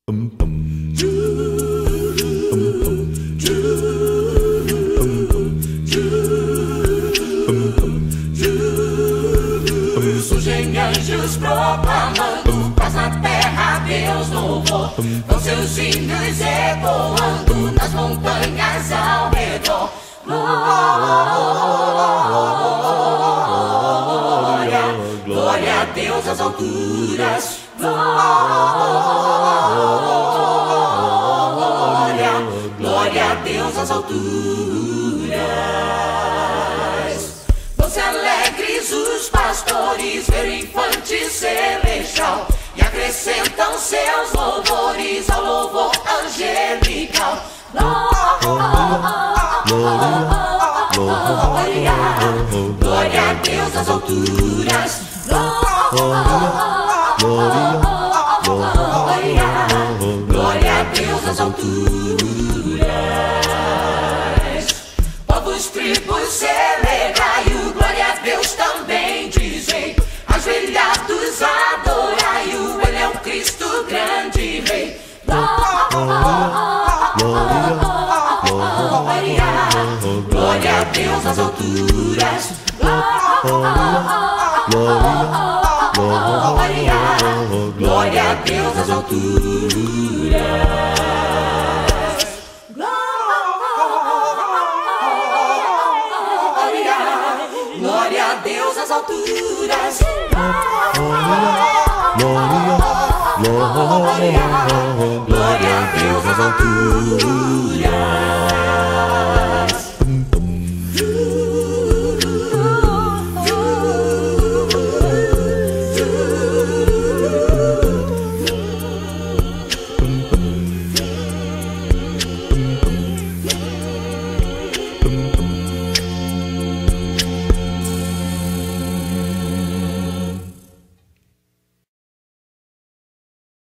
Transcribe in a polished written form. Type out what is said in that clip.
Surgem anjos proclamando paz na terra, Deus louvor. Com seus hinos ecoando nas montanhas ao redor. Glória, glória a Deus às alturas. Glória, glória a Deus às alturas. Vão-se alegres os pastores, ver o infante celestial, e acrescentam seus louvores ao louvor angelical. Glória, glória a Deus às alturas. Glória, glória a Deus às alturas. Povos, tribos, celebrai-o, glória a Deus também dizei. Ajoelhados adorai-o, ele é o Cristo grande Rei. Glória, glória a Deus às alturas. Glória, glória a Deus às alturas. Glória a Deus às alturas. Glória a Deus às alturas.